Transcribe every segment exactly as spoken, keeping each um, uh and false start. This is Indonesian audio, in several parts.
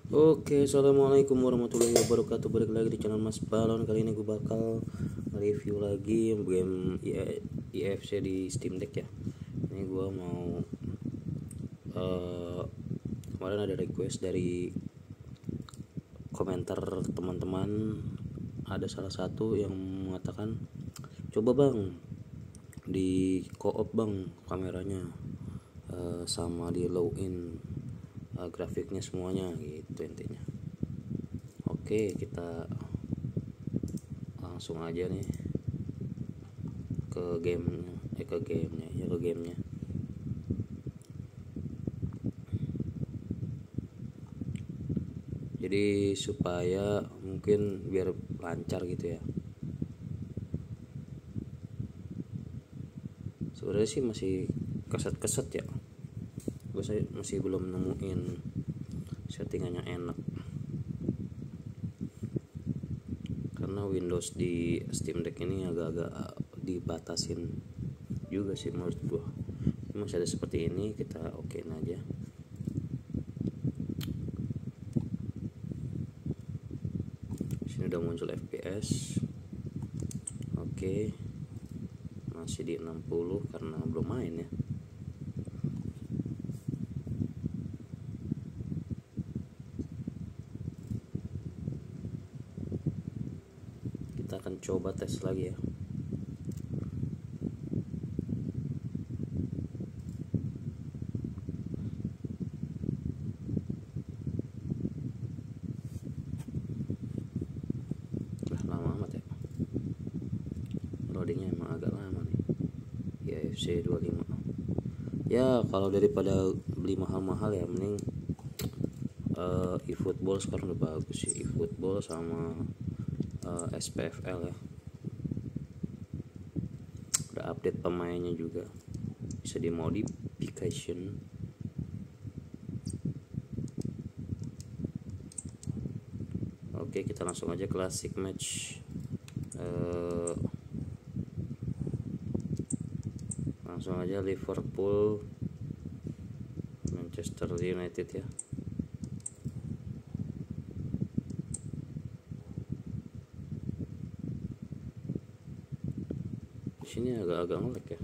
Oke, assalamualaikum warahmatullahi wabarakatuh. Balik lagi di channel Mas Balon. Kali ini gue bakal review lagi game I F C di Steam Deck ya. Ini gue mau uh, kemarin ada request dari komentar teman-teman. Ada salah satu yang mengatakan, coba bang di co-op bang kameranya, uh, sama di low in uh, grafiknya semuanya gitu intinya. Oke, kita langsung aja nih ke game eh ke gamenya ya ke gamenya. Jadi supaya mungkin biar lancar gitu ya. Sebenarnya sih masih keset-keset ya. Gue masih belum nemuin settingan yang enak. Karena Windows di Steam Deck ini agak-agak dibatasin juga sih menurut gua. Masih ada seperti ini, kita okein aja. Sini udah muncul F P S. Oke. Masih di enam puluh karena belum main ya. Kita akan coba tes lagi ya. Lah lama amat ya. Loadingnya emang agak lama nih. I F C dua puluh lima. Ya kalau daripada beli mahal-mahal ya mending uh, eFootball sekarang udah bagus sih. eFootball sama uh, S P F L ya. Udah update pemainnya juga, bisa dimodification. Oke, kita langsung aja classic match. uh, langsung aja Liverpool Manchester United ya. Di sini agak-agak ngelag ya.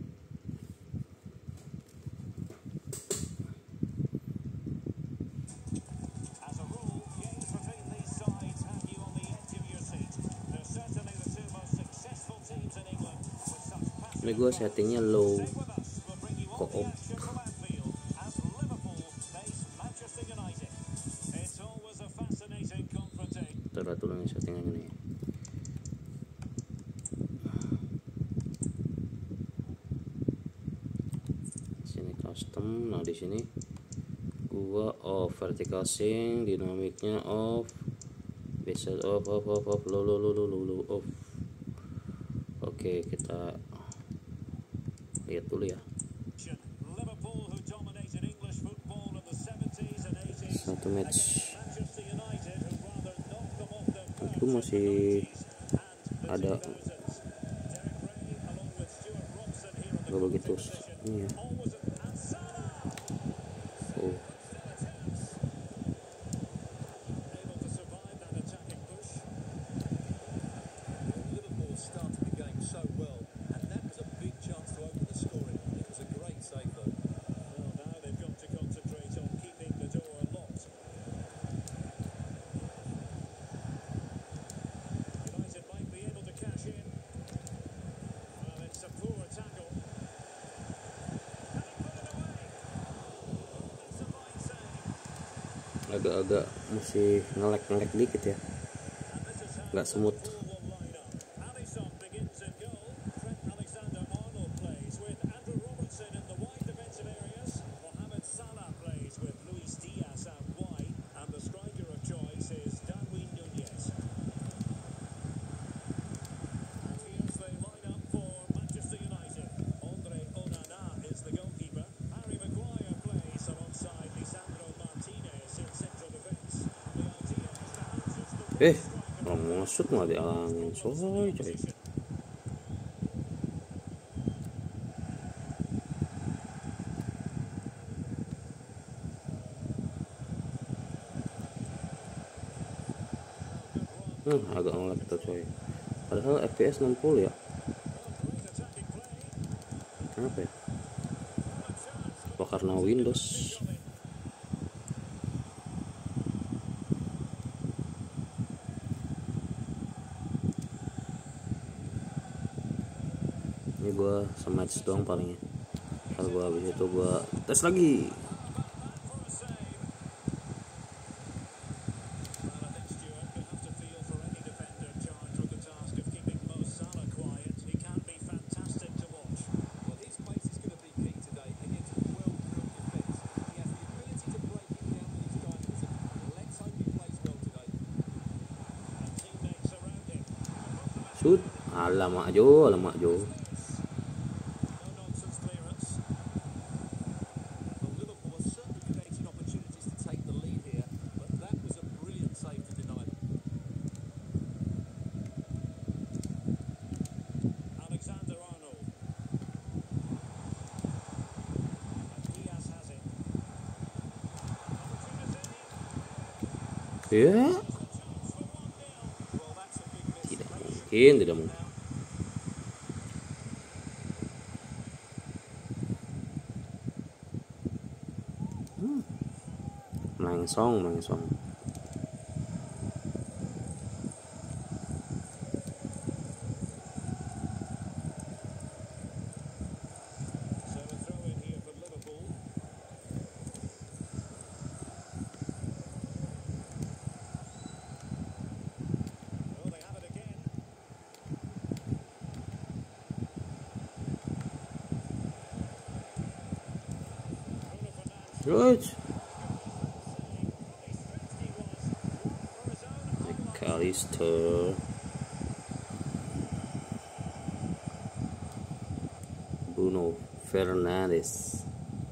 Ini gue settingnya low co-op. Terlihat dulu nih settingannya nih. Sini custom. Nah di sini gua off, vertical sync, dinamiknya off, bezel off, off, off, off, low, low, low, low, low, off. Oke, kita lihat dulu ya. Satu match itu masih ada nggak begitu ini ya. Oh. Agak-agak masih ngelek-ngelek dikit ya, nggak smooth. Eh, mau masuk nggak dialangin, soy coy. Hmm, agak ngelag tuh coy. Padahal F P S enam puluh ya. Kenapa ya? Apa karena Windows? Ini gua sematch doang palingnya. Kalau gua habis itu gua tes lagi. Shoot, alamak jo, alamak jo. Ya, tidak mungkin, tidak mungkin. Hmm. Mengsong, mengsong. Good. McAllister, Bruno Fernandes.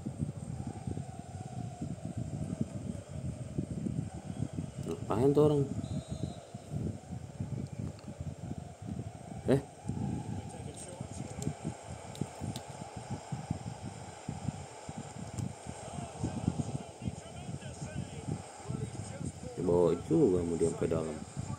Ngapain tuh orang? Eh? Bawa juga mau dia sampai dalam.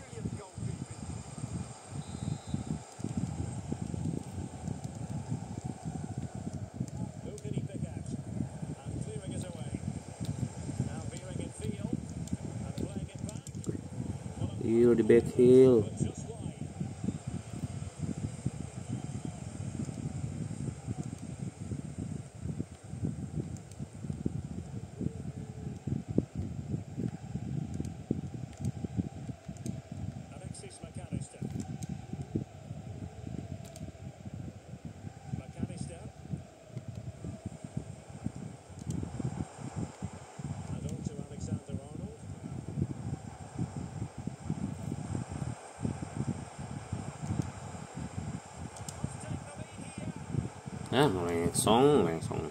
Iyo di back heel. Ah, mengsong, mengsong.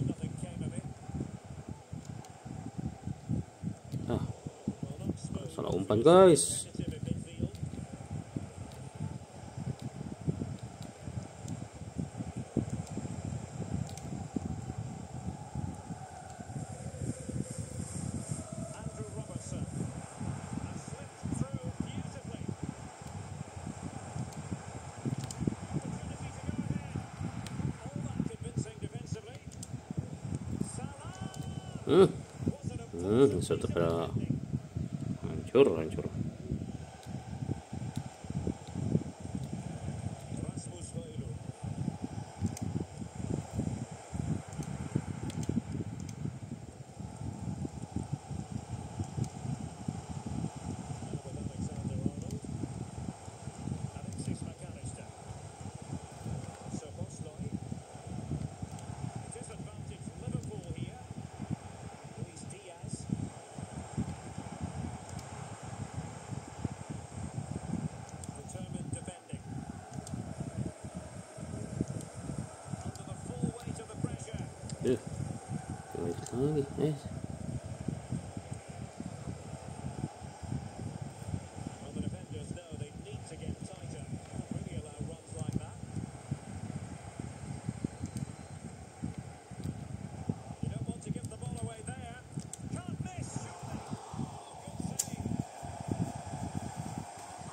Ah, salah umpan guys. Hmm, hmm, sudah pada hancur, hancur. Eh, lagi, eh.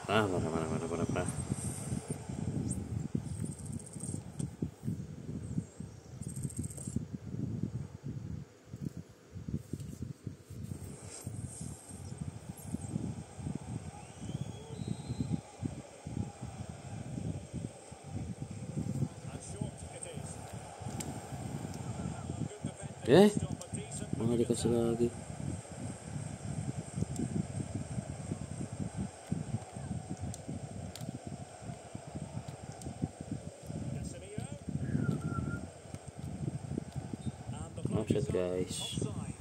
Ah, parah, parah, parah, parah, parah. Eh, malah dikasih lagi. Offset guys.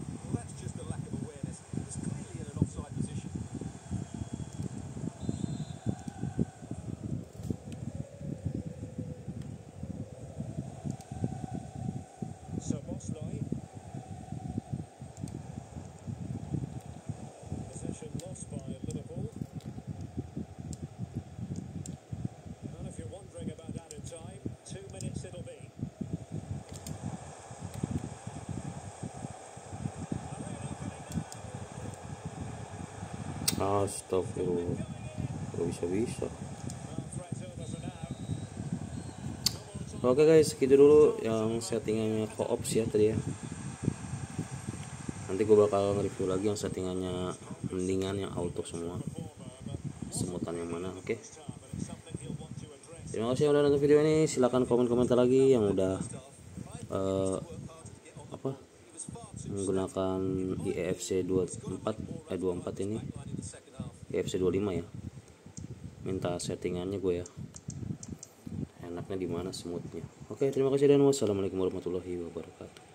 Astagfirullah, gak bisa-bisa. Oke guys, segitu dulu yang settingannya co-ops ya tadi ya. Nanti gue bakal nge-review lagi yang settingannya mendingan, yang auto semua, semutan yang mana. Oke, terima kasih yang udah nonton video ini. Silahkan komen-komentar lagi yang udah uh, apa menggunakan I E F C dua puluh empat eh dua puluh empat ini, I E F C dua puluh lima ya. Minta settingannya gue ya, enaknya di mana smoothnya. Oke, terima kasih dan wassalamualaikum warahmatullahi wabarakatuh.